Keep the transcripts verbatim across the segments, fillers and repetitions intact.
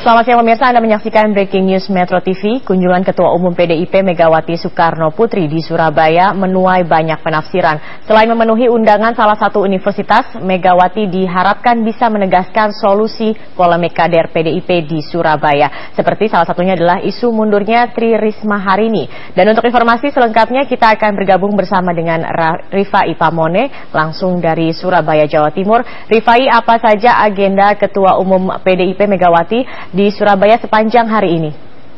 Selamat siang pemirsa, Anda menyaksikan Breaking News Metro T V. Kunjungan Ketua Umum P D I P Megawati Soekarno Putri di Surabaya menuai banyak penafsiran. Selain memenuhi undangan salah satu universitas, Megawati diharapkan bisa menegaskan solusi polemik kader P D I P di Surabaya. Seperti salah satunya adalah isu mundurnya Tri Risma hari ini. Dan untuk informasi selengkapnya kita akan bergabung bersama dengan Rifai Pamone langsung dari Surabaya, Jawa Timur. Rifai, apa saja agenda Ketua Umum P D I P Megawati di Surabaya sepanjang hari ini?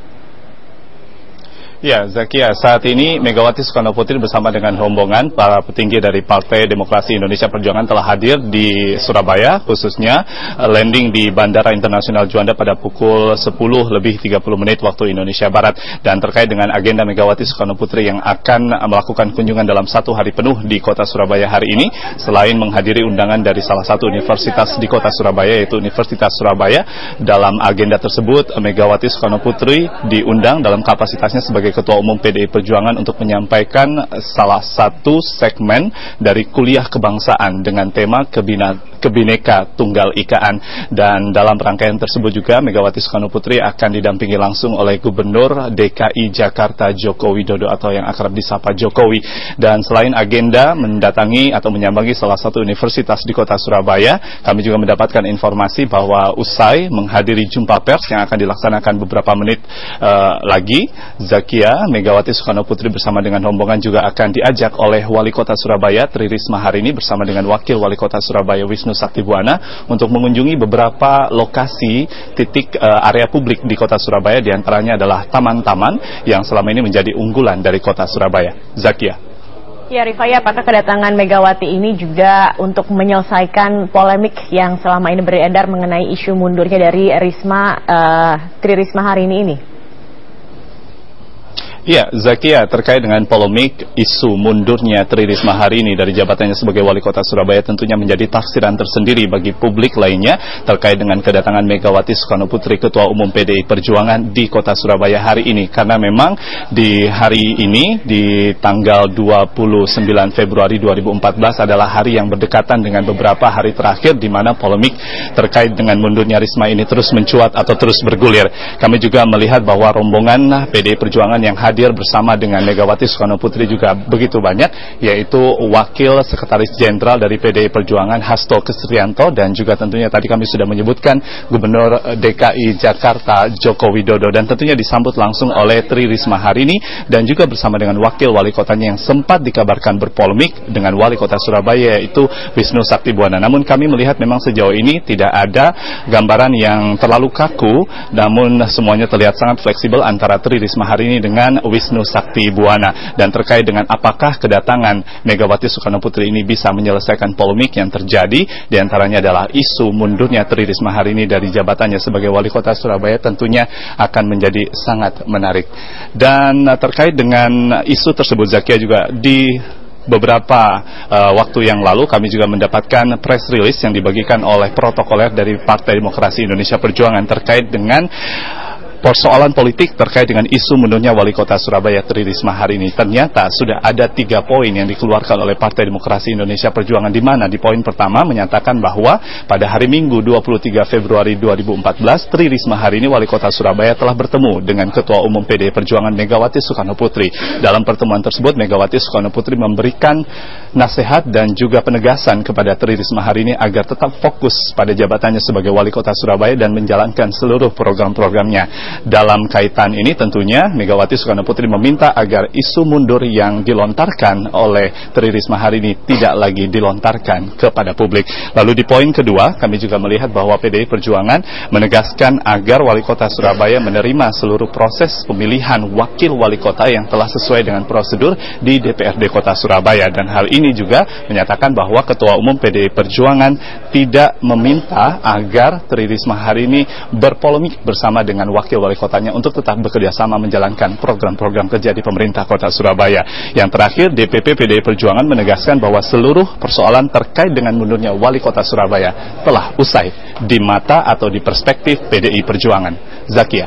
Ya, Zakia, saat ini Megawati Soekarno Putri bersama dengan rombongan para petinggi dari Partai Demokrasi Indonesia Perjuangan telah hadir di Surabaya, khususnya landing di Bandara Internasional Juanda pada pukul sepuluh lebih tiga puluh menit waktu Indonesia Barat. Dan terkait dengan agenda Megawati Soekarno Putri yang akan melakukan kunjungan dalam satu hari penuh di kota Surabaya hari ini, selain menghadiri undangan dari salah satu universitas di kota Surabaya, yaitu Universitas Surabaya, dalam agenda tersebut Megawati Soekarno Putri diundang dalam kapasitasnya sebagai Ketua Umum P D I Perjuangan untuk menyampaikan salah satu segmen dari kuliah kebangsaan dengan tema kebina, Kebineka Tunggal Ikaan. Dan dalam rangkaian tersebut juga Megawati Soekarno Putri akan didampingi langsung oleh Gubernur D K I Jakarta Joko Widodo atau yang akrab disapa Jokowi. Dan selain agenda mendatangi atau menyambangi salah satu universitas di kota Surabaya, kami juga mendapatkan informasi bahwa usai menghadiri jumpa pers yang akan dilaksanakan beberapa menit uh, lagi, Zaki Megawati Soekarno Putri bersama dengan rombongan juga akan diajak oleh Wali Kota Surabaya Tri Risma hari ini bersama dengan Wakil Wali Kota Surabaya Wisnu Saktibuwana untuk mengunjungi beberapa lokasi titik uh, area publik di Kota Surabaya, diantaranya adalah taman-taman yang selama ini menjadi unggulan dari Kota Surabaya. Zakia. Ya, Rifai, apakah kedatangan Megawati ini juga untuk menyelesaikan polemik yang selama ini beredar mengenai isu mundurnya dari Risma, uh, Tri Risma hari ini ini? Ya, Zakia, terkait dengan polemik isu mundurnya Tri Risma hari ini dari jabatannya sebagai Wali Kota Surabaya tentunya menjadi tafsiran tersendiri bagi publik lainnya terkait dengan kedatangan Megawati Soekarno Putri Ketua Umum P D I Perjuangan di Kota Surabaya hari ini. Karena memang di hari ini, di tanggal dua puluh sembilan Februari dua ribu empat belas adalah hari yang berdekatan dengan beberapa hari terakhir di mana polemik terkait dengan mundurnya Risma ini terus mencuat atau terus bergulir. Kami juga melihat bahwa rombongan P D I Perjuangan yang hadir bersama dengan Megawati Soekarno Putri juga begitu banyak, yaitu Wakil Sekretaris Jenderal dari P D I Perjuangan Hasto Kristianto dan juga tentunya tadi kami sudah menyebutkan Gubernur D K I Jakarta Joko Widodo, dan tentunya disambut langsung oleh Tri Risma hari ini dan juga bersama dengan Wakil Wali Kotanya yang sempat dikabarkan berpolemik dengan Wali Kota Surabaya, yaitu Wisnu Saktibuwana. Namun kami melihat memang sejauh ini tidak ada gambaran yang terlalu kaku, namun semuanya terlihat sangat fleksibel antara Tri Risma hari ini dengan Wisnu Saktibuwana. Dan terkait dengan apakah kedatangan Megawati Soekarno Putri ini bisa menyelesaikan polemik yang terjadi, diantaranya adalah isu mundurnya Tri Risma hari ini dari jabatannya sebagai Wali Kota Surabaya, tentunya akan menjadi sangat menarik. Dan terkait dengan isu tersebut, Zakia, juga di beberapa uh, waktu yang lalu kami juga mendapatkan press release yang dibagikan oleh protokoler dari Partai Demokrasi Indonesia Perjuangan terkait dengan persoalan politik terkait dengan isu mundurnya Wali Kota Surabaya Tri Risma hari ini. Ternyata sudah ada tiga poin yang dikeluarkan oleh Partai Demokrasi Indonesia Perjuangan, di mana di poin pertama menyatakan bahwa pada hari Minggu dua puluh tiga Februari dua ribu empat belas Tri Risma hari ini Wali Kota Surabaya telah bertemu dengan Ketua Umum P D I Perjuangan Megawati Soekarno Putri. Dalam pertemuan tersebut Megawati Soekarno Putri memberikan nasihat dan juga penegasan kepada Tri Risma hari ini agar tetap fokus pada jabatannya sebagai Wali Kota Surabaya dan menjalankan seluruh program-programnya. Dalam kaitan ini tentunya Megawati Soekarno Putri meminta agar isu mundur yang dilontarkan oleh Tri Risma hari ini tidak lagi dilontarkan kepada publik. Lalu di poin kedua kami juga melihat bahwa P D I Perjuangan menegaskan agar Wali Kota Surabaya menerima seluruh proses pemilihan wakil wali kota yang telah sesuai dengan prosedur di D P R D Kota Surabaya. Dan hal ini juga menyatakan bahwa Ketua Umum P D I Perjuangan tidak meminta agar Tri Risma hari ini berpolemik bersama dengan wakil wali kotanya untuk tetap bekerja sama menjalankan program-program kerja di pemerintah Kota Surabaya. Yang terakhir, D P P P D I Perjuangan menegaskan bahwa seluruh persoalan terkait dengan mundurnya Wali Kota Surabaya telah usai di mata atau di perspektif P D I Perjuangan. Zakia.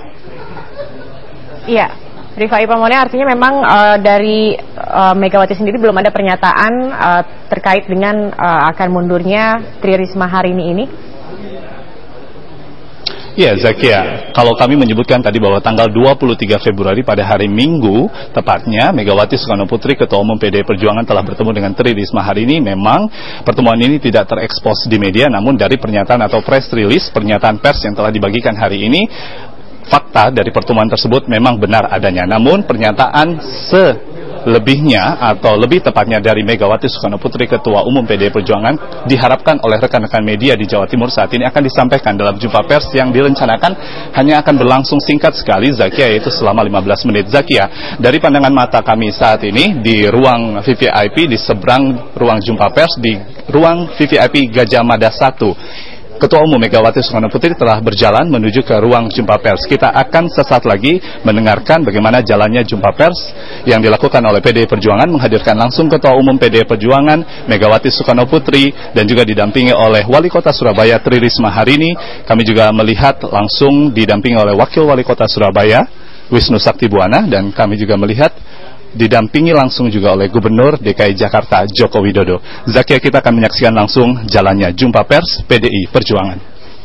Iya, Rifai Pamone, artinya memang uh, dari uh, Megawati sendiri belum ada pernyataan uh, terkait dengan uh, akan mundurnya Tri Risma hari ini ini? Ya, Zakia, kalau kami menyebutkan tadi bahwa tanggal dua puluh tiga Februari pada hari Minggu, tepatnya Megawati Soekarno Putri, Ketua Umum P D I Perjuangan telah bertemu dengan Tri Risma hari ini. Memang pertemuan ini tidak terekspos di media, namun dari pernyataan atau press release, pernyataan pers yang telah dibagikan hari ini, fakta dari pertemuan tersebut memang benar adanya. Namun pernyataan selebihnya atau lebih tepatnya dari Megawati Soekarno Putri, Ketua Umum P D I Perjuangan, diharapkan oleh rekan-rekan media di Jawa Timur saat ini akan disampaikan dalam jumpa pers yang direncanakan hanya akan berlangsung singkat sekali, Zakia, yaitu selama lima belas menit. Zakia, dari pandangan mata kami saat ini di ruang V V I P, di seberang ruang jumpa pers, di ruang V V I P Gajah Mada satu, Ketua Umum Megawati Soekarno Putri telah berjalan menuju ke ruang jumpa pers. Kita akan sesaat lagi mendengarkan bagaimana jalannya jumpa pers yang dilakukan oleh P D I Perjuangan, menghadirkan langsung Ketua Umum P D I Perjuangan Megawati Soekarno Putri dan juga didampingi oleh Wali Kota Surabaya Tri Risma hari ini. Kami juga melihat langsung didampingi oleh Wakil Wali Kota Surabaya Wisnu Sakti Buwana, dan kami juga melihat didampingi langsung juga oleh Gubernur D K I Jakarta Joko Widodo. Zakia, kita akan menyaksikan langsung jalannya jumpa pers P D I Perjuangan.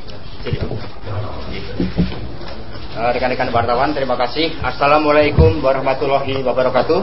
Rekan-rekan wartawan, terima kasih. Assalamualaikum warahmatullahi wabarakatuh.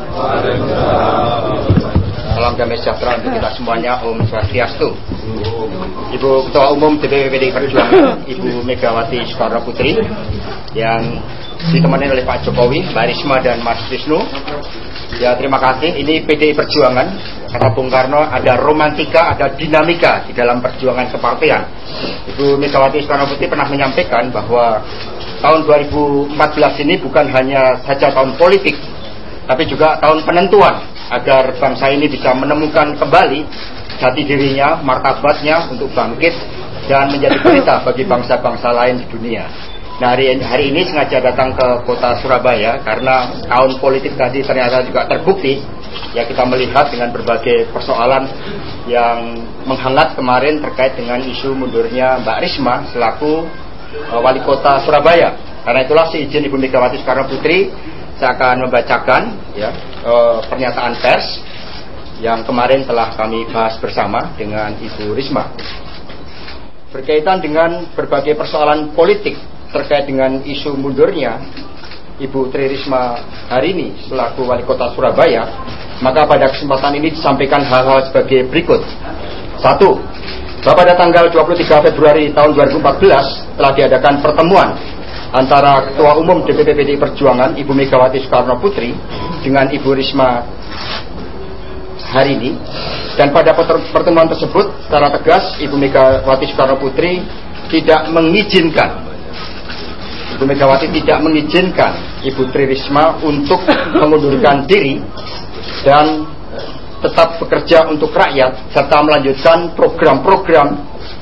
Salam damai sejahtera untuk kita semuanya. Om Swastiastu. Ibu Ketua Umum D P P P D I Perjuangan, Ibu Megawati Soekarno Putri, yang ditemani oleh Pak Jokowi, Mbak Risma, dan Mas Wisnu. Ya, terima kasih. Ini P D I Perjuangan. Kata Bung Karno, ada romantika, ada dinamika di dalam perjuangan kepartean. Ibu Megawati Soekarno Putri pernah menyampaikan bahwa tahun dua ribu empat belas ini bukan hanya saja tahun politik, tapi juga tahun penentuan agar bangsa ini bisa menemukan kembali jati dirinya, martabatnya untuk bangkit dan menjadi pelita bagi bangsa-bangsa lain di dunia. Nah, hari, hari ini sengaja datang ke kota Surabaya karena tahun politik tadi ternyata juga terbukti. Ya, kita melihat dengan berbagai persoalan yang menghangat kemarin terkait dengan isu mundurnya Mbak Risma selaku uh, Wali Kota Surabaya. Karena itulah seizin Ibu Megawati Soekarno Putri, saya akan membacakan ya, uh, pernyataan pers yang kemarin telah kami bahas bersama dengan Ibu Risma. Berkaitan dengan berbagai persoalan politik terkait dengan isu mundurnya Ibu Tri Risma hari ini selaku Wali Kota Surabaya, maka pada kesempatan ini disampaikan hal-hal sebagai berikut. Satu, bahwa pada tanggal dua puluh tiga Februari tahun dua ribu empat belas telah diadakan pertemuan antara Ketua Umum D P P P D I Perjuangan Ibu Megawati Soekarno Putri dengan Ibu Risma hari ini, dan pada pertemuan tersebut secara tegas Ibu Megawati Soekarno Putri tidak mengizinkan Ibu Megawati tidak mengizinkan Ibu Tri Risma untuk mengundurkan diri dan tetap bekerja untuk rakyat serta melanjutkan program-program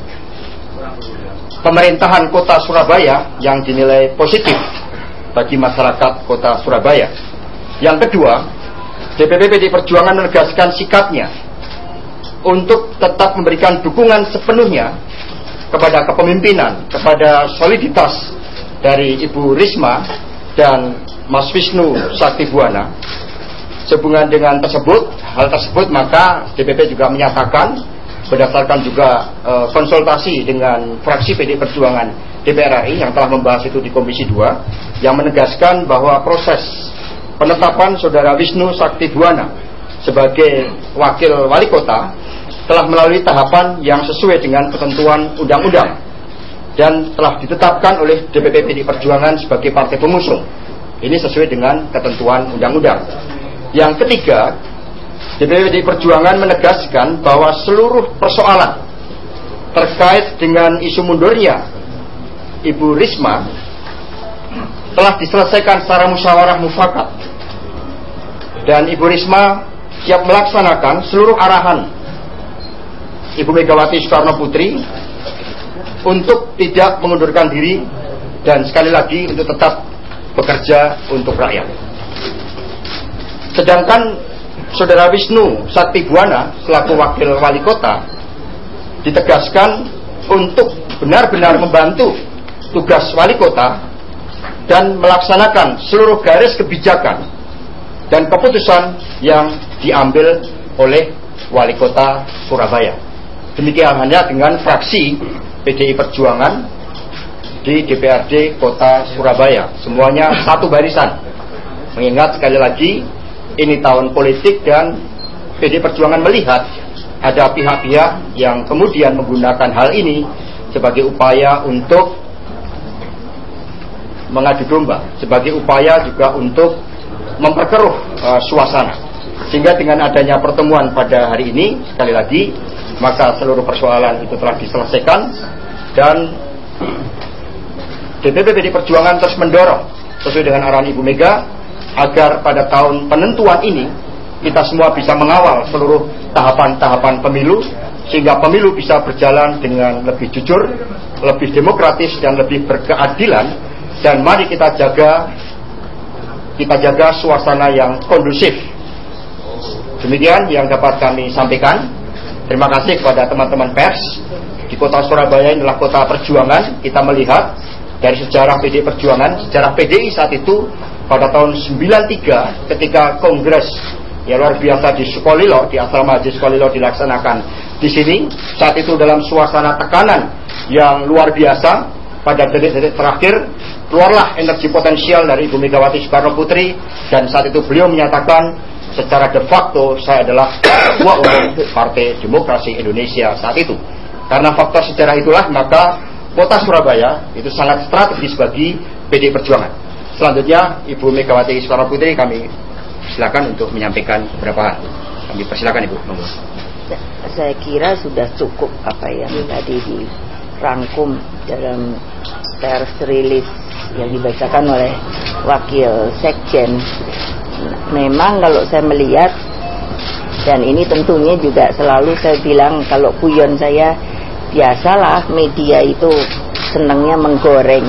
pemerintahan Kota Surabaya yang dinilai positif bagi masyarakat Kota Surabaya. Yang kedua, D P P P D I Perjuangan menegaskan sikapnya untuk tetap memberikan dukungan sepenuhnya kepada kepemimpinan, kepada soliditas dari Ibu Risma dan Mas Wisnu Sakti Buwana. Sehubungan dengan tersebut, hal tersebut, maka D P P juga menyatakan berdasarkan juga e, konsultasi dengan fraksi P D I Perjuangan D P R R I yang telah membahas itu di Komisi dua, yang menegaskan bahwa proses penetapan Saudara Wisnu Sakti Buwana sebagai Wakil Wali Kota telah melalui tahapan yang sesuai dengan ketentuan undang-undang dan telah ditetapkan oleh D P P P D I Perjuangan sebagai partai pengusung. Ini sesuai dengan ketentuan undang-undang. Yang ketiga, D P P P D I Perjuangan menegaskan bahwa seluruh persoalan terkait dengan isu mundurnya Ibu Risma telah diselesaikan secara musyawarah mufakat, dan Ibu Risma siap melaksanakan seluruh arahan Ibu Megawati Soekarno Putri untuk tidak mengundurkan diri dan sekali lagi untuk tetap bekerja untuk rakyat. Sedangkan Saudara Wisnu Sakti Buwana selaku Wakil Wali Kota ditegaskan untuk benar-benar membantu tugas Wali Kota dan melaksanakan seluruh garis kebijakan dan keputusan yang diambil oleh Wali Kota Surabaya. Demikian halnya dengan fraksi P D I Perjuangan di D P R D Kota Surabaya. Semuanya satu barisan. Mengingat sekali lagi ini tahun politik dan P D I Perjuangan melihat ada pihak-pihak yang kemudian menggunakan hal ini sebagai upaya untuk mengadu domba, sebagai upaya juga untuk memperkeruh uh, suasana. Sehingga dengan adanya pertemuan pada hari ini, sekali lagi, maka seluruh persoalan itu telah diselesaikan dan D P P P D I Perjuangan terus mendorong sesuai dengan arahan Ibu Mega agar pada tahun penentuan ini kita semua bisa mengawal seluruh tahapan-tahapan pemilu sehingga pemilu bisa berjalan dengan lebih jujur, lebih demokratis dan lebih berkeadilan, dan mari kita jaga kita jaga suasana yang kondusif. Demikian yang dapat kami sampaikan. Terima kasih kepada teman-teman pers. Di Kota Surabaya inilah kota perjuangan. Kita melihat dari sejarah P D I Perjuangan, sejarah P D I saat itu pada tahun sembilan tiga ketika kongres ya luar biasa di Sukolilo, di asrama Haji Sukolilo dilaksanakan di sini. Saat itu dalam suasana tekanan yang luar biasa, pada detik-detik terakhir keluarlah energi potensial dari Ibu Megawati Soekarno Putri, dan saat itu beliau menyatakan secara de facto saya adalah ketua umum Partai Demokrasi Indonesia saat itu. Karena faktor sejarah itulah maka Kota Surabaya itu sangat strategis bagi P D I Perjuangan. Selanjutnya Ibu Megawati Soekarno Putri kami silakan untuk menyampaikan beberapa hal. Kami persilakan Ibu. Saya kira sudah cukup apa yang tadi dirangkum dalam press release yang dibacakan oleh Wakil Sekjen. Memang kalau saya melihat, dan ini tentunya juga selalu saya bilang, kalau guyon saya, biasalah media itu senangnya menggoreng.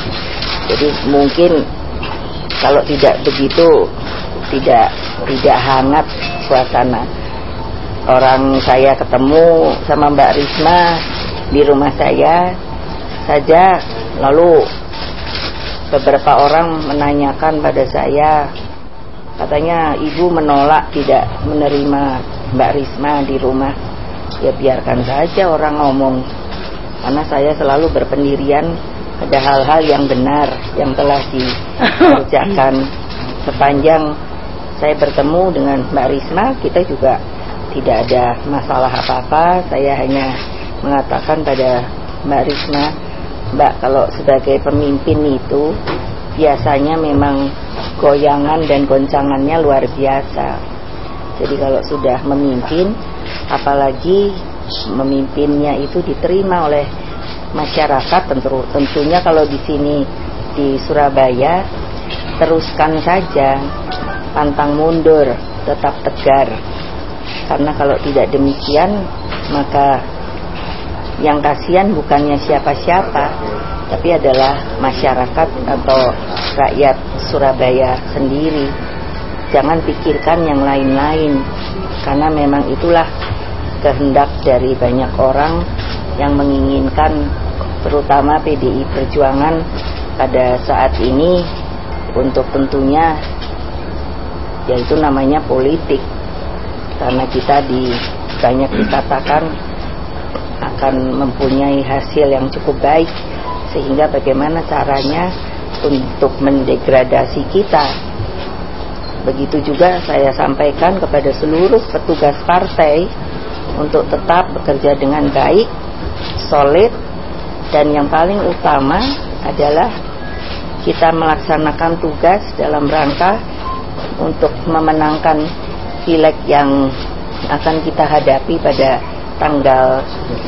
Jadi mungkin kalau tidak begitu tidak tidak hangat suasana. Orang saya ketemu sama Mbak Risma di rumah saya saja, lalu beberapa orang menanyakan pada saya, katanya ibu menolak tidak menerima Mbak Risma di rumah. Ya biarkan saja orang ngomong, karena saya selalu berpendirian pada hal-hal yang benar yang telah dikerjakan. Sepanjang saya bertemu dengan Mbak Risma, kita juga tidak ada masalah apa-apa. Saya hanya mengatakan pada Mbak Risma, Mbak, kalau sebagai pemimpin itu biasanya memang goyangan dan goncangannya luar biasa. Jadi kalau sudah memimpin, apalagi memimpinnya itu diterima oleh masyarakat, tentu tentunya kalau di sini di Surabaya teruskan saja, pantang mundur, tetap tegar. Karena kalau tidak demikian, maka yang kasihan bukannya siapa-siapa, tapi adalah masyarakat atau rakyat Surabaya sendiri. Jangan pikirkan yang lain-lain, karena memang itulah kehendak dari banyak orang yang menginginkan, terutama P D I Perjuangan pada saat ini, untuk tentunya yaitu namanya politik. Karena kita di banyak dikatakan akan mempunyai hasil yang cukup baik, sehingga bagaimana caranya untuk mendegradasi kita. Begitu juga saya sampaikan kepada seluruh petugas partai untuk tetap bekerja dengan baik, solid, dan yang paling utama adalah kita melaksanakan tugas dalam rangka untuk memenangkan pileg yang akan kita hadapi pada tanggal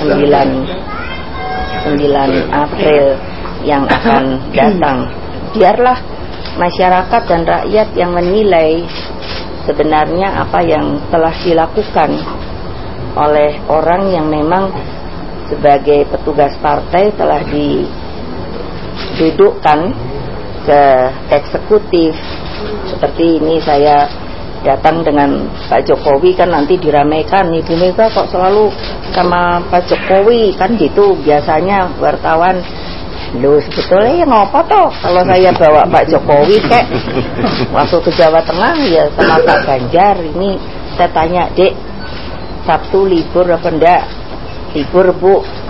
sembilan April yang akan datang. Biarlah masyarakat dan rakyat yang menilai sebenarnya apa yang telah dilakukan oleh orang yang memang sebagai petugas partai telah didudukkan ke eksekutif. Seperti ini saya datang dengan Pak Jokowi, kan nanti diramaikan, Ibu Mega kok selalu sama Pak Jokowi, kan gitu biasanya wartawan. Loh sebetulnya ya ngopo toh kalau saya bawa Pak Jokowi kek waktu ke Jawa Tengah ya sama Pak Ganjar. Ini saya tanya, Dek, Sabtu libur apa enggak? Libur Bu.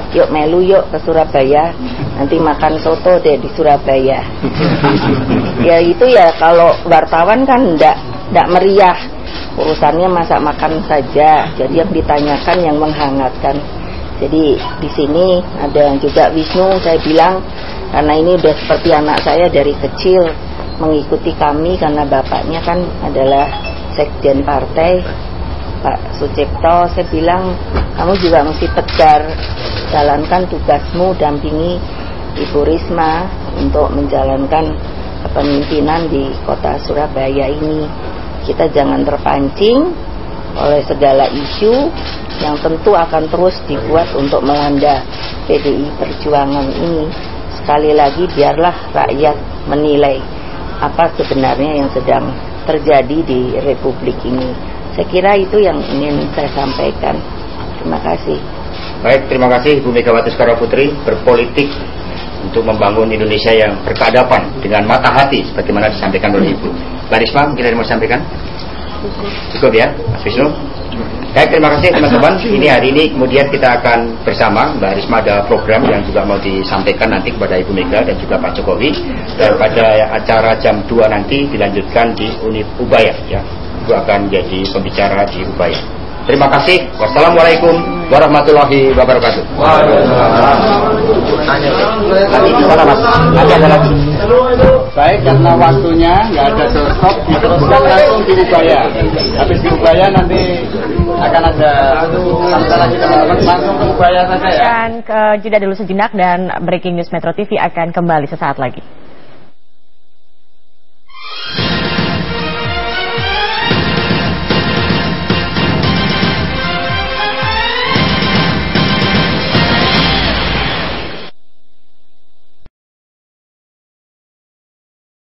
yuk melu yuk ke Surabaya, nanti makan soto deh di Surabaya. Ya itu ya, kalau wartawan kan ndak ndak meriah, urusannya masak makan saja, jadi yang ditanyakan yang menghangatkan. Jadi di sini ada juga Wisnu, saya bilang karena ini udah seperti anak saya dari kecil, mengikuti kami karena bapaknya kan adalah sekjen partai, Pak Sucipto. Saya bilang kamu juga mesti tegar, jalankan tugasmu, dampingi Ibu Risma untuk menjalankan kepemimpinan di kota Surabaya ini. Kita jangan terpancing oleh segala isu yang tentu akan terus dibuat untuk melanda P D I Perjuangan ini. Sekali lagi, biarlah rakyat menilai apa sebenarnya yang sedang terjadi di Republik ini. Saya kira itu yang ingin saya sampaikan. Terima kasih. Baik, terima kasih Ibu Megawati Soekarnoputri, berpolitik untuk membangun Indonesia yang berkeadaban dengan mata hati sebagaimana disampaikan oleh Ibu. Mbak Risma, mungkin ada yang mau disampaikan? Cukup ya, Mas Wisnu? Baik, terima kasih teman-teman. Ini hari ini kemudian kita akan bersama Mbak Risma, ada program yang juga mau disampaikan nanti kepada Ibu Mega dan juga Pak Jokowi. Dan pada acara jam dua nanti dilanjutkan di Uni Ubaya ya. Itu akan jadi pembicara di Ubaya. Terima kasih. Wassalamualaikum warahmatullahi wabarakatuh. Nanti di sana Mas, nanti ada lagi. Baik, karena waktunya nggak ada doorstop, diteruskan langsung di Ubaya. Habis di Ubaya nanti akan ada sampai lagi teman-teman, langsung ke Ubaya saja ya. Dan ke jeda dulu sejenak dan Breaking News Metro T V akan kembali sesaat lagi.